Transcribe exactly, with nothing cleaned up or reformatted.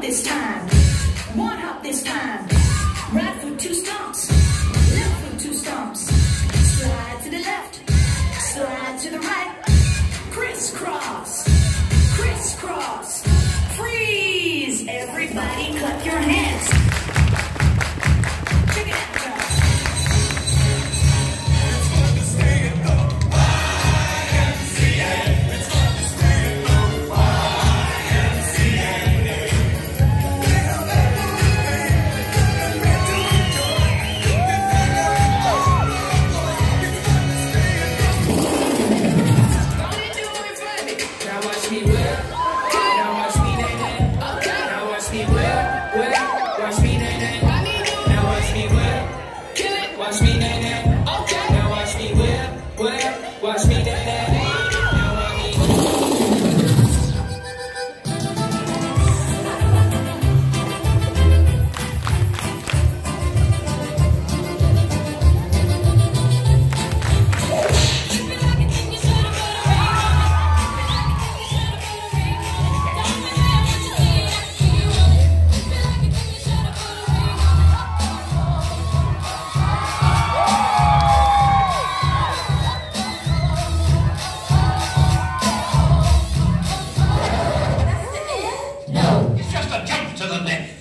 this time. One hop this time. Right foot, two stomps. Left foot, two stomps. Slide to the left. Slide to the right. Crisscross. Crisscross. Freeze. Everybody clap your hands. Check it out, Josh. Watch me, nay, okay. Now watch me whip, whip. Watch me, nay, nay. Now watch me. To the left.